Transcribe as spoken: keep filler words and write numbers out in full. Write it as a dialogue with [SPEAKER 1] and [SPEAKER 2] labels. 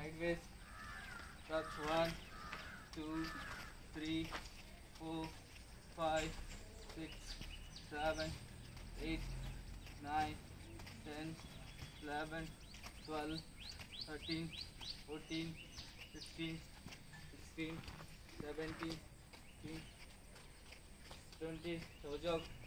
[SPEAKER 1] sideways, touch one, two, three, four, five, six, seven, eight, nine, ten, eleven, twelve, thirteen, fourteen, fifteen, sixteen, seventeen, eighteen, twenty, toe jog.